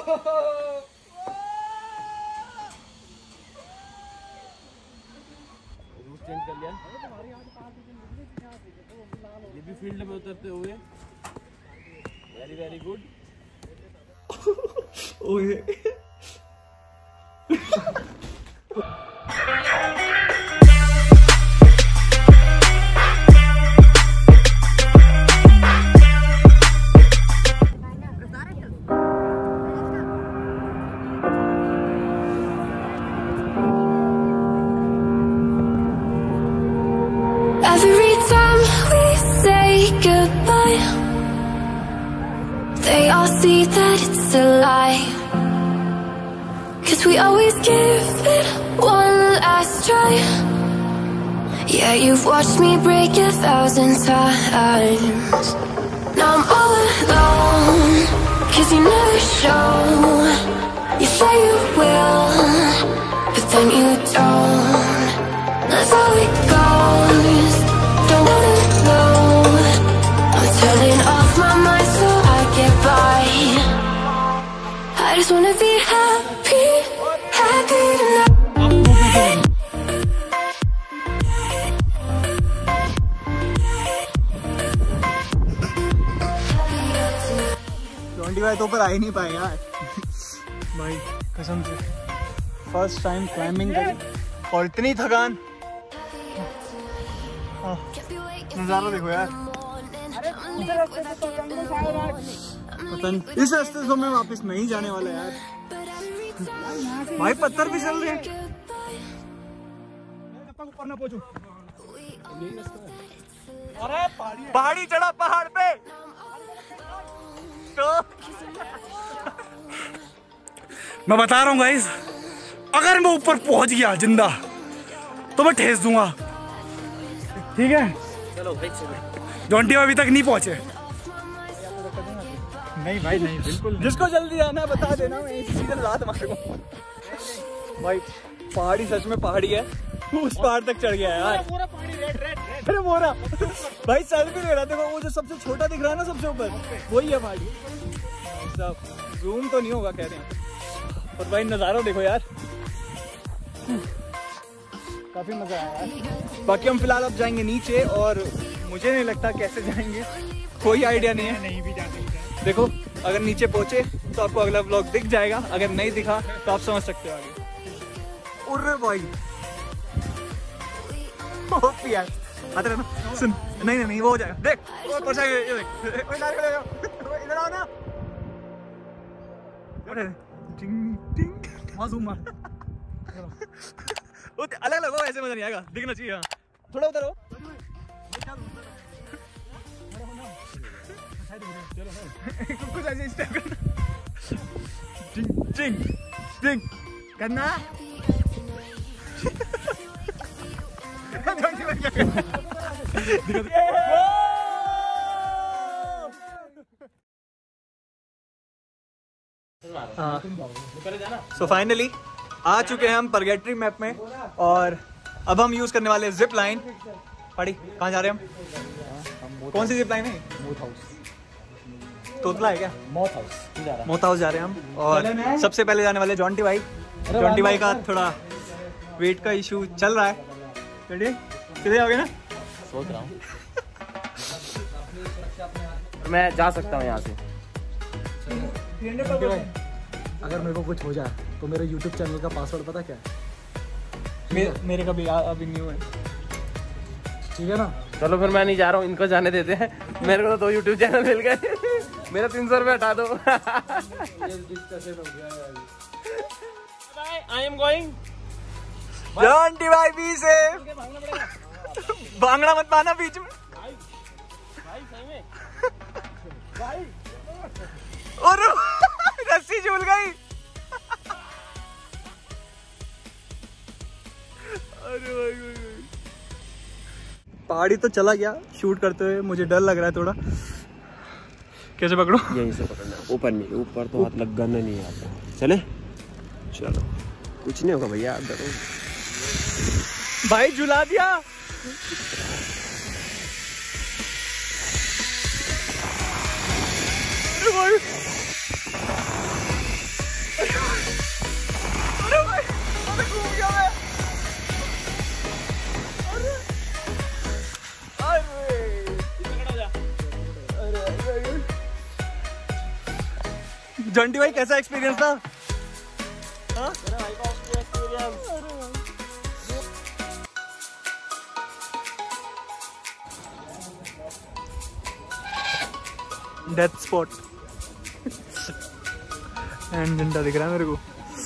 Route change कर लिया। ये भी फील्ड में उतरते हुए वेरी वेरी गुड। ओए Every time we say goodbye, they all see that it's a lie. 'Cause we always give it one last try. Yeah, you've watched me break 1,000 times. Now I'm all alone, 'cause you never show. You say you will, but then you don't. That's how it goes. Don't wanna know. I'm turning off my mind so I get by. I just wanna be happy, happy tonight. भाई तो ऊपर आ ही नहीं पाए यार भाई कसम से। First time climbing करी और इतनी थकान। नज़ारा देखो यार। पता नहीं इस रास्ते से मैं वापस नहीं जाने वाला यार। भाई पत्थर भी चल रहे हैं। ऊपर ना पहुंचूं। अरे पहाड़ी चढ़ा पहाड़ पे तो मैं बता रहा हूँ गाइस, अगर मैं ऊपर पहुंच गया जिंदा तो मैं ठेस दूंगा। ठीक है चलो भाई चलो। जॉन्टी अभी तक नहीं पहुंचे। नहीं भाई नहीं, बिल्कुल जिसको जल्दी आना बता देना, मैं सीधे रात मारूंगा। भाई पहाड़ी सच में पहाड़ी है, उस पहाड़ तक चढ़ गया यार। अरे मोरा भाई सेल्फी ले रहा। देखो वो जो सबसे छोटा दिख रहा है ना सबसे ऊपर, वही है पहाड़ी। सब जूम तो नहीं होगा कह रहे हैं, पर भाई नज़ारा देखो यार, काफी मजा आया यार। बाकी हम फिलहाल अब जाएंगे नीचे और मुझे नहीं लगता कैसे जाएंगे, कोई आइडिया नहीं है। नहीं भी जा सकते। देखो अगर नीचे पहुंचे तो आपको अगला व्लॉग दिख जाएगा, अगर नहीं दिखा तो आप समझ सकते हो आगे। अरे भाई यार आते रहना। सुन नहीं नहीं वो हो जाएगा। देख वो देख इधर आओ ना। अरे टिंग टिंग मासूम मार अलग अलग हो, ऐसे मजा नहीं आएगा, दिखना चाहिए। हाँ थोड़ा उधर हो। कुछ ऐसे स्टेप करना। टिंग टिंग टिंग करना। सो फाइनली आ चुके हैं हम परगेटरी मैप में और अब हम यूज करने वाले हैं जिप लाइन। पड़ी कहाँ जा रहे हैं हम? कौन सी जिप लाइन है? तोतला है क्या? मौत हाउस जा रहे हैं हम। और सबसे पहले जाने वाले जॉन्टी भाई। जॉन्टी भाई का थोड़ा वेट का इशू चल रहा है। कितने जाओगे ना? सोच रहा हूँ मैं जा सकता हूँ यहाँ से। अगर मेरे को कुछ हो जाए तो मेरे YouTube चैनल का पासवर्ड पता क्या है? मेरे का भी अभी न्यू है। ठीक है ना? चलो फिर मैं नहीं जा रहा हूँ, इनको जाने देते हैं। मेरे को तो 2 YouTube चैनल मिल गए। मेरा 300 रुपये हटा दो। I am going. जॉन्टी भाई बी से भांगड़ा मत पाना बीच में। भाई सही में भाई। और रस्सी झूल गई। अरे भाई पहाड़ी तो चला गया शूट करते हुए, मुझे डर लग रहा है थोड़ा। कैसे पकड़ो? यहीं से पकड़ना, ऊपर नहीं, ऊपर तो हाथ लगाना नहीं आता। चले चलो, कुछ नहीं होगा भैया, आप डरो। भाई झुला दिया। जंटी भाई कैसा एक्सपीरियंस था? हाँ? डेथ स्पॉट एंड झंडा दिख रहा है मेरे को।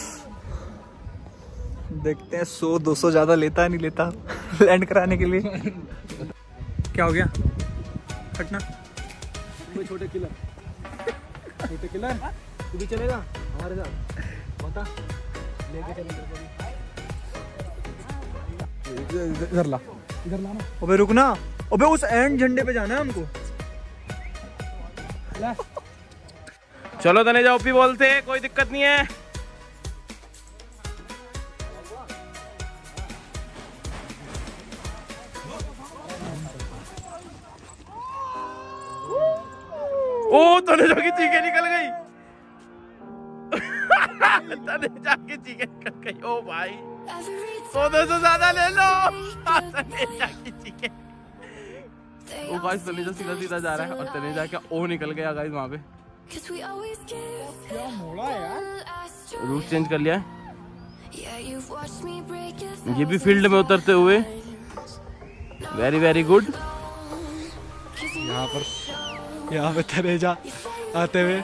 देखते हैं 100-200 ज्यादा लेता है नहीं लेता लैंड कराने के लिए। क्या हो गया? हटना। छोटे किलर तू भी चलेगा हमारे साथ? बता लेके चलेंगे। इधर ला ना। अबे रुकना, अबे उस एंड झंडे पे जाना है हमको। चलो तनेजा ओपी बोलते, कोई दिक्कत नहीं है। ओ तनेजा की चीखें निकल गई। तनेजा की चीखें निकल गई। ओ भाई 100-200 ज्यादा ले लो। तनेजा की चीखें। ओ गाइस तनेजा सीधा जा रहा है और तनेजा का ओ निकल गया गाइस वहां पे। क्या मोड़ा है यार? रूट चेंज कर लिया है। ये भी फील्ड में उतरते हुए वेरी गुड। यहाँ पे तनेजा आते हुए।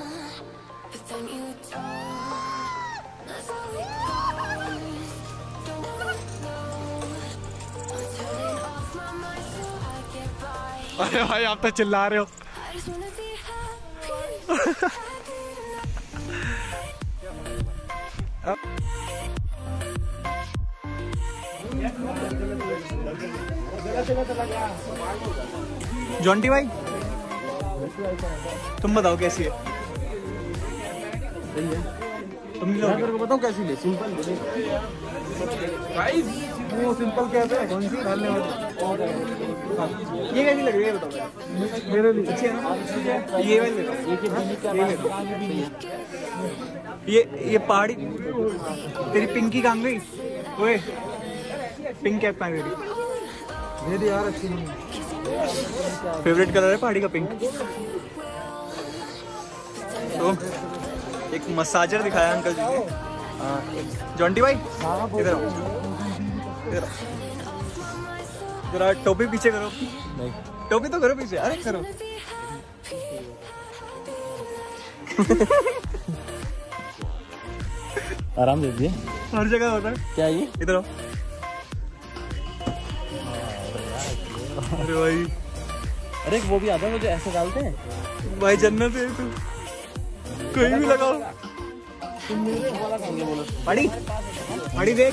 अरे भाई आप तो चिल्ला रहे हो। जॉन्टी भाई तुम बताओ कैसी है? तुम मेरे को बताओ कैसी ले? सिंपल गाइस, वो सिंपल कहते हैं। कौन सी डालने वाली? ये कैसी लग रही है बताओ मेरे लिए? अच्छी है ना? ये वाली ले लो। ये पहाड़ी तेरी पिंकी कहाँ गई? ओए पिंक कैप कहाँ गई मेरी यार? अच्छी नहीं। फेवरेट कलर है पहाड़ी का पिंक। तो एक मसाजर दिखाया अंकल जी ने। जॉन्टी भाई इधर आओ, इधर आओ। जरा टोपी पीछे करो। नहीं टोपी तो करो पीछे। अरे करो। आराम दे दिए। हर जगह होता है क्या ये? इधर आओ। अरे भाई, अरे वो भी आता है मुझे ऐसे डालते हैं भाई जन्नत है तू। कहीं भी लगाओ। पड़ी पड़ी देख।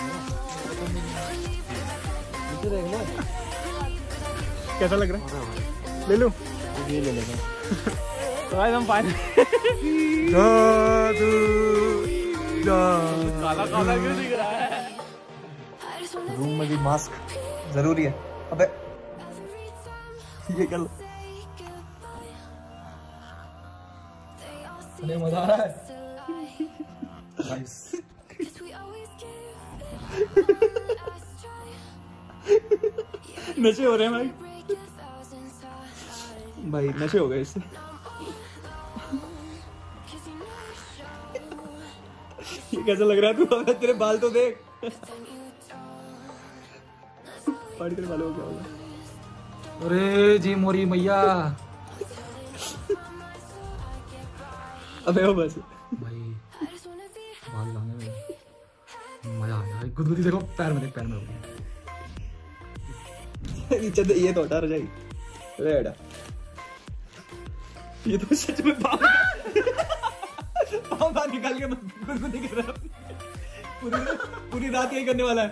कैसा लग रहा है? ले लो। ये ले लेगा। तो भाई हम फाइनल काला काला क्यों दिख रहा है? रूम में भी मास्क जरूरी है। अबे ये कर लो। मजा आ रहा है। नशे हो रहे हैं भाई। भाई नशे हो गए इससे। ये कैसा लग रहा है तू? तेरे बाल तो देख। पार्टी तेरे बालों को क्या होगा? अरे जी मोरी मैया। अबे वो बस भाई बाल लाने में मजा आ गया। गुदगुदी देखो पैर में, देख पैर में। नीचे ये तो हटा रजाई। रेड ये तो सच में पाँव बाहर निकाल के गुदगुदी कर रहा है। पूरी रात यही करने वाला है।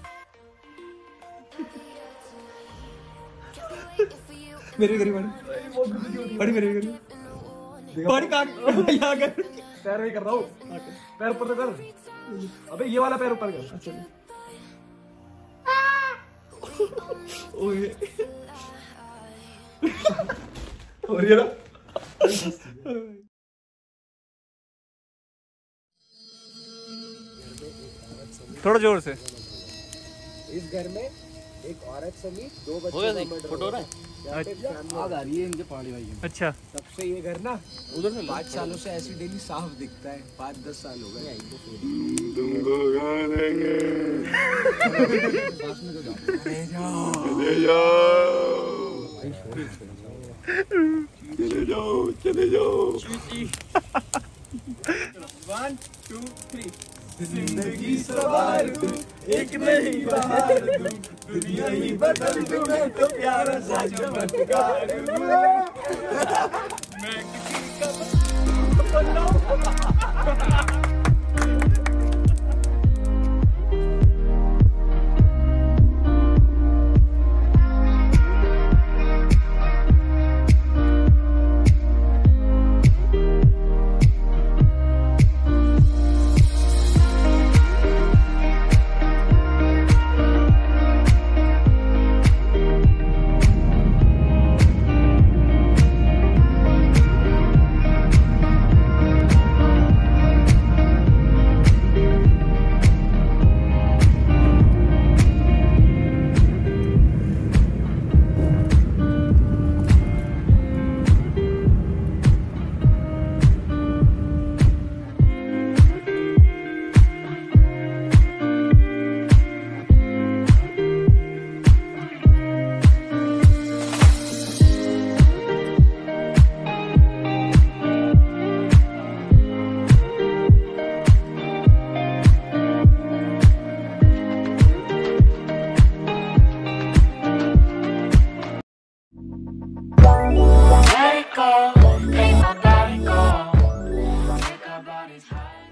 मेरी करी बड़ी मेरी करी पानी कहाँ यहाँ कर? पैर में कर रहा हूँ। पैर ऊपर तो कर। अबे ये वाला पैर ऊपर कर। अच्छा ओए और ये थोड़ा जोर से। इस घर में एक औरत समेत 2 बच्चों का मर्डर हो रहा है। आग आ रही है इनके पहाड़ी भाई में। अच्छा तब से ये घर ना उधर से 5 सालों से ऐसी डेली साफ दिखता है। 5-10 साल हो गए। तुमको चले जाओ। 1 2 3 जिंदगी सवार दूं, एक नहीं बहार दूं, दुनिया ही बदल दूं, मैं तो प्यारा सा चमत्कार हूं। मैं किसी का बन्ना Let it go, make my body go. Make our bodies high.